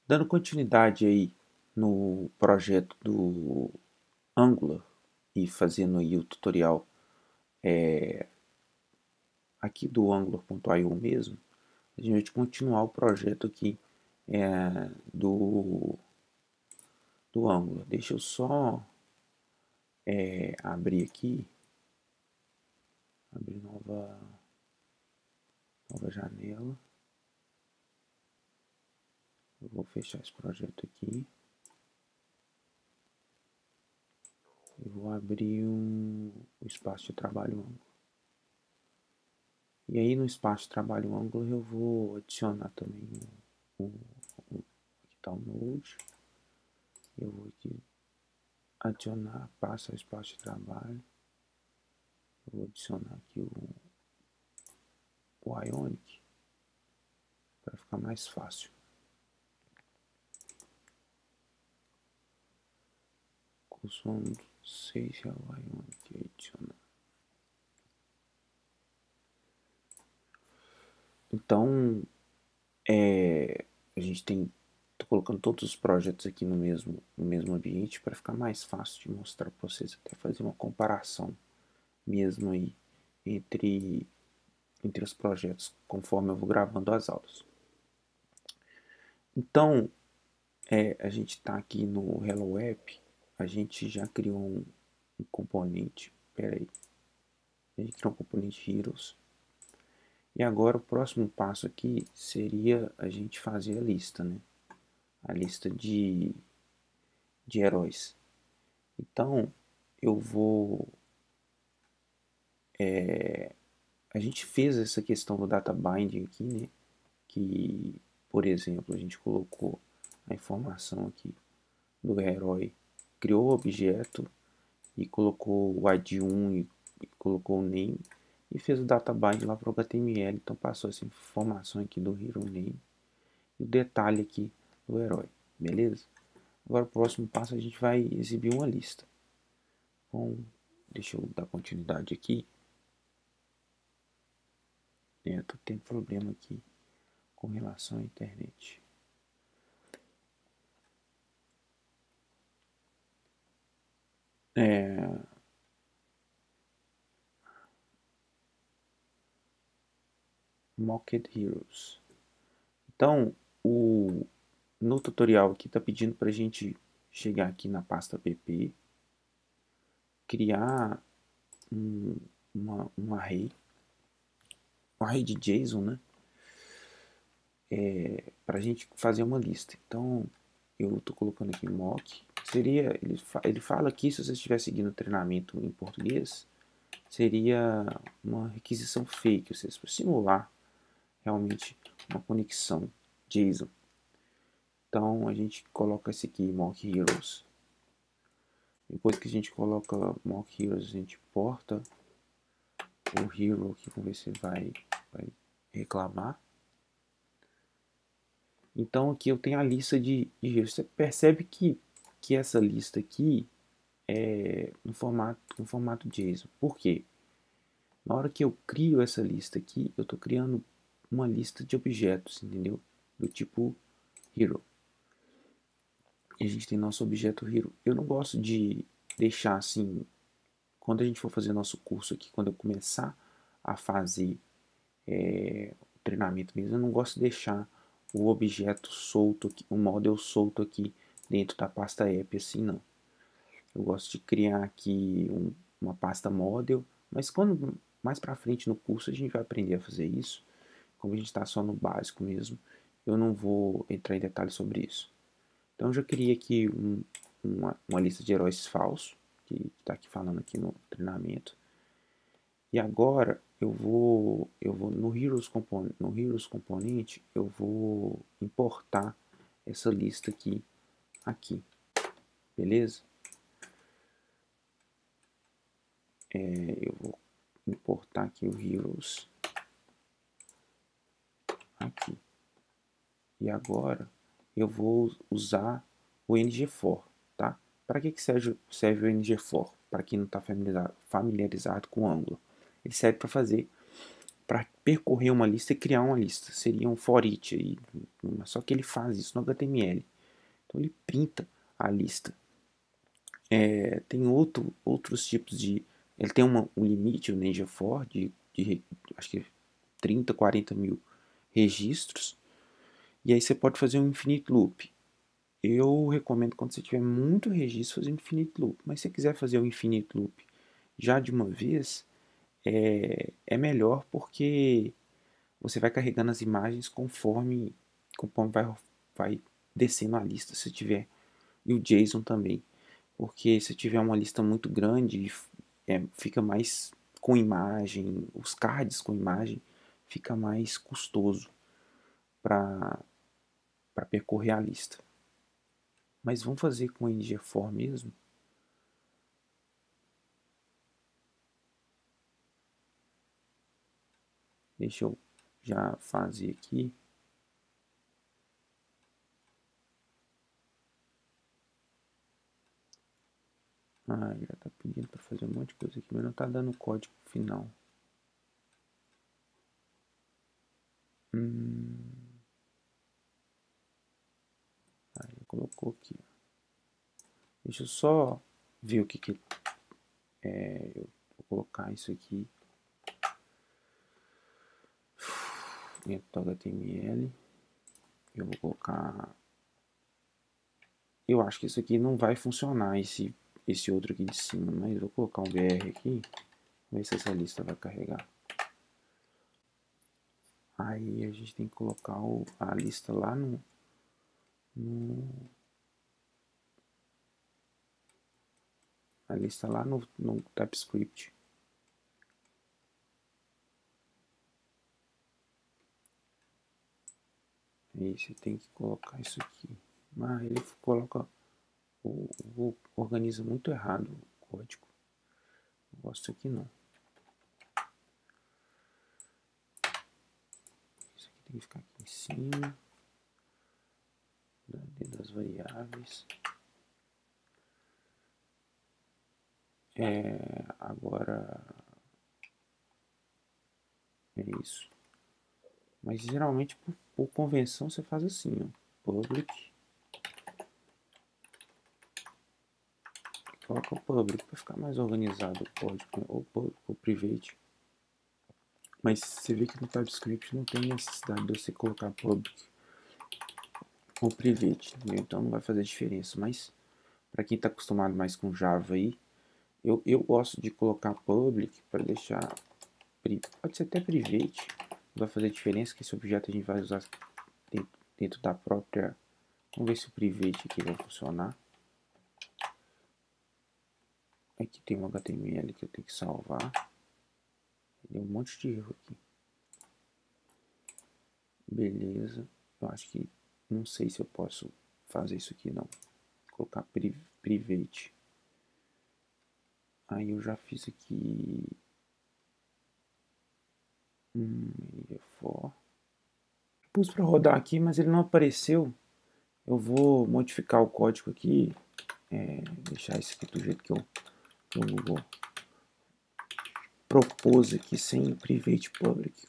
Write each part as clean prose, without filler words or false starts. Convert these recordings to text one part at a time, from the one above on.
Dando continuidade aí no projeto do Angular e fazendo aí o tutorial aqui do Angular.io mesmo, a gente vai continuar o projeto aqui é, do, do Angular. Deixa eu só abrir aqui, abrir nova janela. Eu vou fechar esse projeto aqui. Eu vou abrir o espaço de trabalho Angular. E aí no espaço de trabalho Angular eu vou adicionar também o, aqui está o Node. Eu vou aqui adicionar, passa ao espaço de trabalho. Eu vou adicionar aqui o Ionic para ficar mais fácil. Curso 6 é o Ionic adicionar. Então, a gente tem, tô colocando todos os projetos aqui no mesmo ambiente para ficar mais fácil de mostrar para vocês, até fazer uma comparação mesmo aí entre os projetos, conforme eu vou gravando as aulas. Então, a gente está aqui no Hello App, a gente já criou um componente, peraí, a gente criou um componente Heroes, e agora o próximo passo aqui seria a gente fazer a lista, né? A lista de heróis. Então, eu vou... a gente fez essa questão do data binding aqui, né? Que, por exemplo, a gente colocou a informação aqui do herói, criou o objeto e colocou o ID1 e colocou o name e fez o data bind lá para o HTML. Então passou essa informação aqui do hero name e o detalhe aqui do herói, beleza? Agora o próximo passo a gente vai exibir uma lista. Bom, deixa eu dar continuidade aqui. Tô tendo problema aqui com relação à internet. Mocked Heroes. Então, no tutorial aqui está pedindo para a gente chegar aqui na pasta pp, criar um array, de JSON, né? Para a gente fazer uma lista. Então, eu estou colocando aqui mock. Seria, ele fala aqui, se você estiver seguindo o treinamento em português, seria uma requisição fake, ou seja, para simular realmente uma conexão JSON. Então, a gente coloca esse aqui, mock heroes. Depois que a gente coloca mock heroes, a gente importa o hero aqui, vamos ver se vai reclamar. Então aqui eu tenho a lista de heroes. Você percebe que essa lista aqui é no formato JSON. Por quê? Na hora que eu crio essa lista aqui, eu estou criando uma lista de objetos, entendeu? Do tipo hero. E a gente tem nosso objeto hero. Eu não gosto de deixar assim, quando a gente for fazer nosso curso aqui, quando eu começar a fazer o treinamento mesmo, eu não gosto de deixar o objeto solto aqui, o model solto aqui dentro da pasta app, assim não. Eu gosto de criar aqui uma pasta model, mas quando mais para frente no curso a gente vai aprender a fazer isso. Como a gente está só no básico mesmo, eu não vou entrar em detalhes sobre isso. Então eu já criei aqui uma lista de heróis falsos, que está aqui falando aqui no treinamento. E agora eu vou no Heroes Component, eu vou importar essa lista aqui, beleza? Eu vou importar aqui o Heroes aqui. E agora eu vou usar o ngFor, tá? Para que serve o ngFor? Para quem não está familiarizado com o Angular. Ele serve para fazer para percorrer uma lista e criar uma lista. Seria um for each aí, só que ele faz isso no HTML. Então ele printa a lista. Tem outros tipos de... Ele tem um limite, o Ninja for, de acho que 30, 40 mil registros. E aí você pode fazer um infinite loop. Eu recomendo quando você tiver muito registro fazer um infinite loop. Mas se você quiser fazer um infinite loop já de uma vez, é melhor porque você vai carregando as imagens conforme vai descendo a lista, se tiver, e o JSON também, porque se tiver uma lista muito grande, fica mais com imagem, os cards com imagem, fica mais custoso para percorrer a lista. Mas vamos fazer com o ngFor mesmo. Deixa eu já fazer aqui. Já está pedindo para fazer um monte de coisa aqui, mas não está dando o código final. Aí colocou aqui. Deixa eu só ver o que eu vou colocar isso aqui. Dentro do HTML. Eu vou colocar... Eu acho que isso aqui não vai funcionar, esse outro aqui de cima, mas eu vou colocar um BR aqui. Ver se essa lista vai carregar. Aí a gente tem que colocar a lista lá a lista lá no TypeScript. Aí você tem que colocar isso aqui. Mas ele coloca, organiza muito errado o código. Não gosto aqui não. Isso aqui tem que ficar aqui em cima. Dentro das variáveis. Agora é isso. Mas geralmente por convenção você faz assim, ó. Public. Coloca o public para ficar mais organizado o código, né? Ou private. Mas você vê que no TypeScript não tem necessidade de você colocar public ou private, entendeu? Então não vai fazer diferença. Mas para quem está acostumado mais com Java aí, eu gosto de colocar public para deixar, pode ser até private, não vai fazer diferença, que esse objeto a gente vai usar dentro da própria. Vamos ver se o private aqui vai funcionar. Aqui tem um HTML que eu tenho que salvar. Deu um monte de erro aqui. Beleza. Eu acho que... Não sei se eu posso fazer isso aqui, não. Vou colocar private. Aí eu já fiz aqui... for. Pus para rodar aqui, mas ele não apareceu. Eu vou modificar o código aqui. Deixar isso aqui do jeito que eu vou propus aqui, sem private public.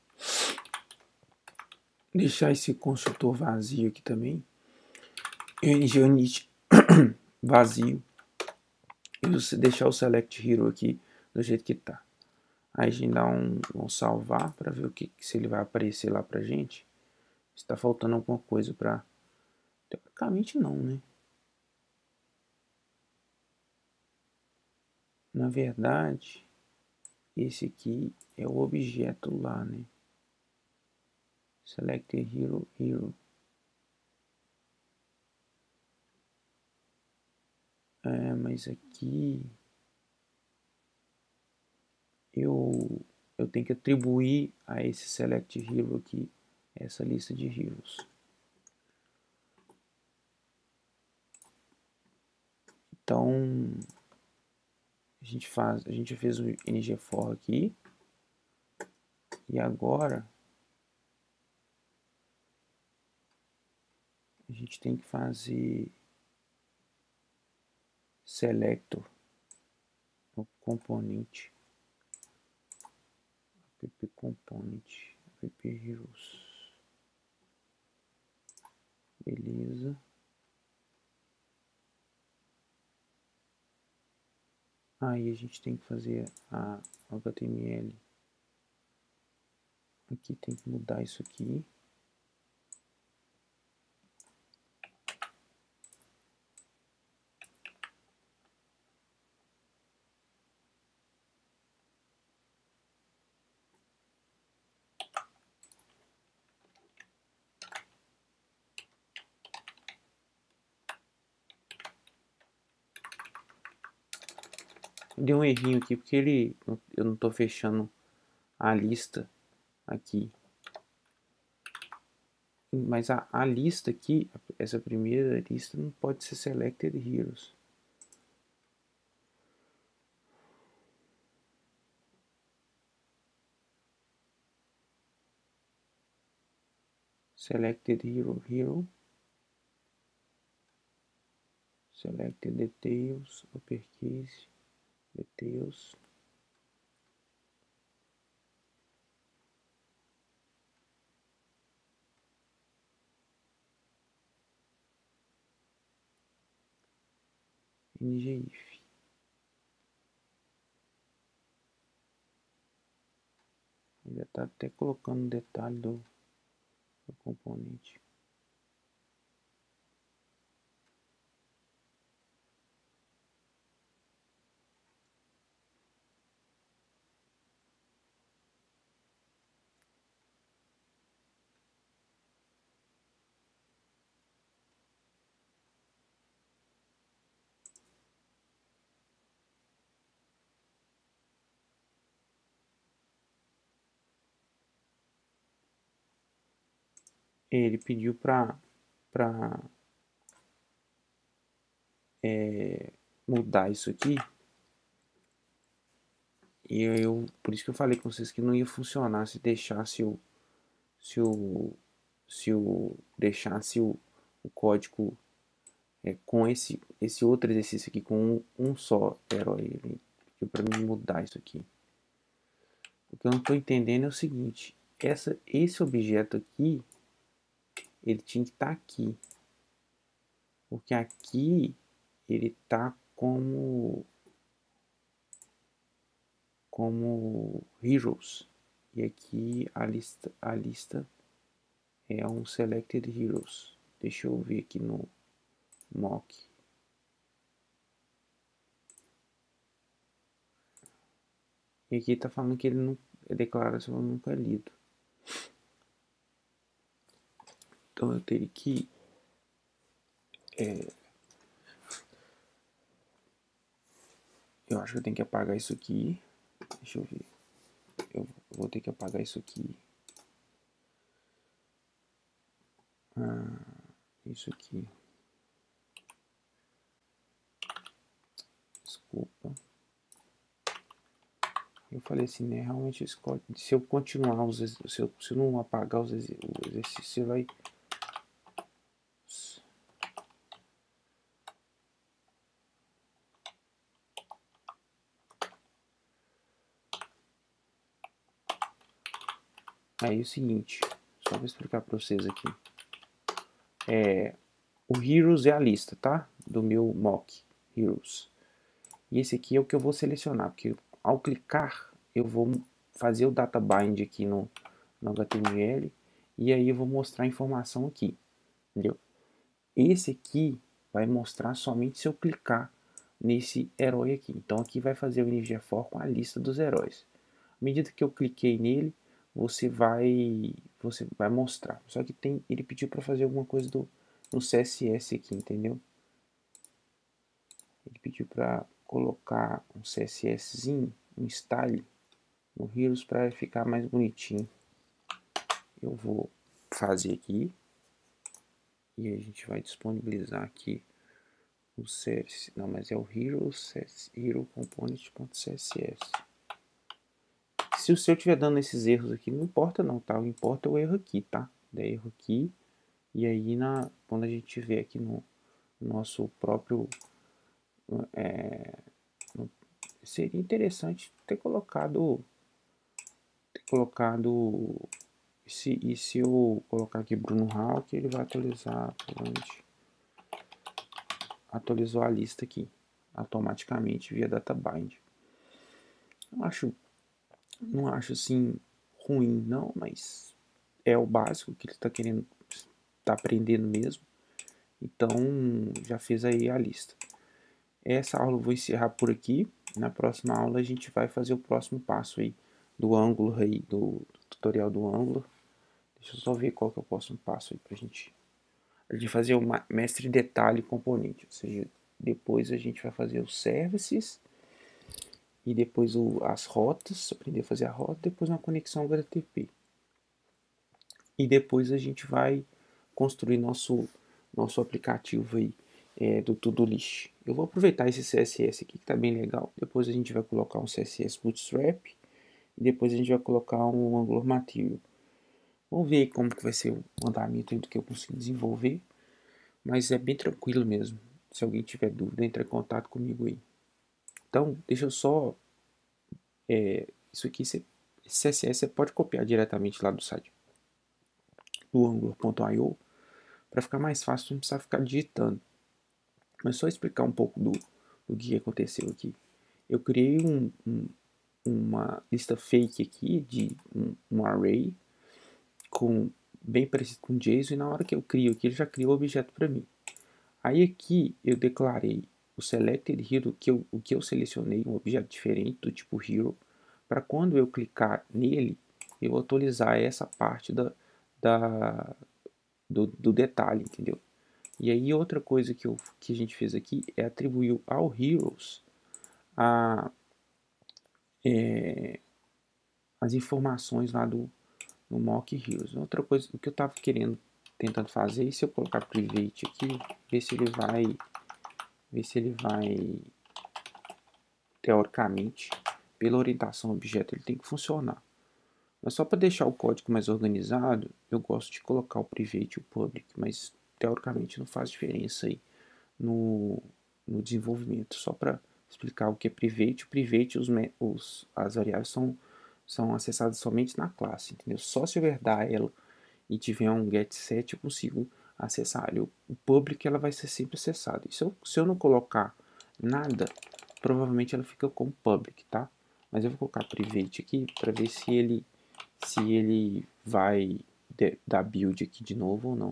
Deixar esse construtor vazio aqui também. E o ngUnit vazio. E você deixar o select hero aqui do jeito que tá. Aí a gente dá um salvar para ver se ele vai aparecer lá pra gente. Se tá faltando alguma coisa para... Teoricamente não, né? Na verdade, esse aqui é o objeto lá, né? Select hero. Mas aqui eu tenho que atribuir a esse select hero aqui essa lista de heroes. Então a gente fez o ngFor aqui e agora a gente tem que fazer selector no componente app component, app heroes. Beleza. Aí a gente tem que fazer a HTML. Aqui tem que mudar isso aqui. Deu um errinho aqui porque eu não estou fechando a lista aqui. Mas a lista aqui, essa primeira lista não pode ser selected heroes. Selected hero. Selected details, uppercase, details. NGIF. Ainda está até colocando o detalhe do componente. Ele pediu para mudar isso aqui. E por isso que eu falei com vocês que não ia funcionar se deixasse deixasse o código com esse outro exercício aqui com um só herói. Ele pediu para mim mudar isso aqui. O que eu não estou entendendo é o seguinte: esse objeto aqui, ele tinha que estar aqui, porque aqui ele está como heroes, e aqui a lista é um selected heroes. Deixa eu ver aqui no mock. E aqui está falando que ele não é declaração nunca lido. Então eu teria que eu acho que eu tenho que apagar isso aqui. Deixa eu ver. Eu vou ter que apagar isso aqui. Isso aqui. Desculpa. Eu falei assim, né? Realmente se eu continuar, se eu não apagar os exercícios, você vai... Aí é o seguinte, só vou explicar para vocês aqui. O Heroes é a lista, tá? Do meu mock Heroes. E esse aqui é o que eu vou selecionar, porque ao clicar eu vou fazer o data bind aqui no HTML e aí eu vou mostrar a informação aqui, entendeu? Esse aqui vai mostrar somente se eu clicar nesse herói aqui. Então aqui vai fazer o NG4 com a lista dos heróis. À medida que eu cliquei nele, você vai mostrar. Só que ele pediu para fazer alguma coisa no CSS aqui, entendeu? Ele pediu para colocar um CSSzinho, um style no Heroes para ficar mais bonitinho. Eu vou fazer aqui e a gente vai disponibilizar aqui o CSS. Não, mas é o Heroes Hero Component.css. Se o seu estiver dando esses erros aqui, não importa não, tá? O que importa é o erro aqui, tá? Dá erro aqui. E aí, quando a gente tiver aqui no nosso próprio... seria interessante ter colocado colocado... E se eu colocar aqui Bruno Hawk, ele vai atualizar, provavelmente. Atualizou a lista aqui, automaticamente, via DataBind. Não acho assim ruim, não, mas é o básico que ele está querendo, está aprendendo mesmo. Então, já fez aí a lista. Essa aula eu vou encerrar por aqui. Na próxima aula a gente vai fazer o próximo passo aí do Angular aí, do tutorial do Angular. Deixa eu só ver qual que é o próximo passo aí pra gente fazer o mestre detalhe componente, ou seja, depois a gente vai fazer os services e depois as rotas, aprender a fazer a rota, depois uma conexão HTTP. E depois a gente vai construir nosso aplicativo aí do Todoist. Eu vou aproveitar esse CSS aqui que está bem legal. Depois a gente vai colocar um CSS Bootstrap e depois a gente vai colocar um Angular Material. Vamos ver como que vai ser o andamento do que eu consigo desenvolver, mas é bem tranquilo mesmo. Se alguém tiver dúvida, entre em contato comigo aí. Então, deixa eu só... isso aqui, esse CSS você pode copiar diretamente lá do site do Angular.io para ficar mais fácil, não precisar ficar digitando. Mas só explicar um pouco do que aconteceu aqui. Eu criei uma lista fake aqui de um array bem parecido com JSON, e na hora que eu crio aqui, ele já criou o objeto para mim. Aí aqui eu declarei o selected hero, o que eu selecionei, um objeto diferente do tipo hero, para quando eu clicar nele, eu atualizar essa parte do detalhe, entendeu? E aí outra coisa que a gente fez aqui é atribuir ao heroes as informações lá do mock heroes. Outra coisa, o que eu estava tentando fazer, e se eu colocar private aqui, ver se ele vai teoricamente, pela orientação ao objeto, ele tem que funcionar. Mas só para deixar o código mais organizado, eu gosto de colocar o private e o public, mas teoricamente não faz diferença aí no desenvolvimento. Só para explicar o que é private, as variáveis são acessadas somente na classe, entendeu? Só se eu herdar ela e tiver um getSet, eu consigo acessar. O public ela vai ser sempre acessada. E se eu não colocar nada, provavelmente ela fica como public, tá? Mas eu vou colocar private aqui para ver se ele vai dar build aqui de novo ou não.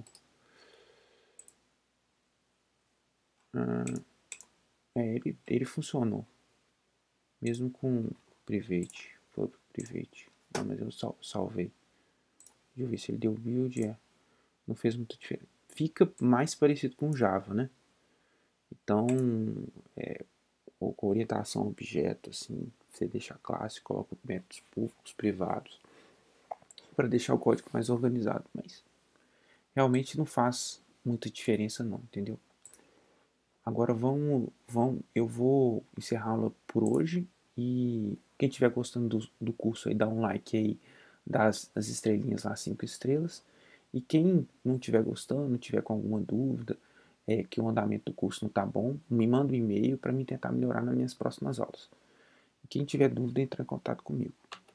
Ele funcionou. Mesmo com private. Public private. Não, mas eu salvei. Deixa eu ver se ele deu build. Não fez muita diferença. Fica mais parecido com Java, né? Então, ou com orientação a objeto, assim, você deixa a classe, coloca métodos públicos, privados, para deixar o código mais organizado, mas realmente não faz muita diferença não, entendeu? Agora eu vou encerrar a aula por hoje e quem estiver gostando do curso aí, dá um like aí, das estrelinhas lá, 5 estrelas. E quem não estiver gostando, não tiver com alguma dúvida, que o andamento do curso não está bom, me manda um e-mail para mim tentar melhorar nas minhas próximas aulas. E quem tiver dúvida, entra em contato comigo.